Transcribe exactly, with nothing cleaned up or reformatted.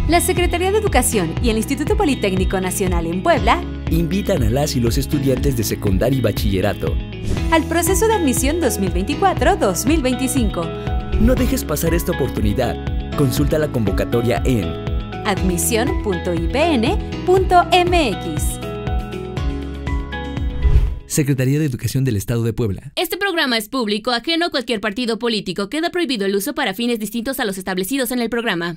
La Secretaría de Educación y el Instituto Politécnico Nacional en Puebla invitan a las y los estudiantes de secundaria y bachillerato al proceso de admisión dos mil veinticuatro dos mil veinticinco. No dejes pasar esta oportunidad. Consulta la convocatoria en admisión punto i p n punto m x. Secretaría de Educación del Estado de Puebla. Este programa es público, ajeno a cualquier partido político. Queda prohibido el uso para fines distintos a los establecidos en el programa.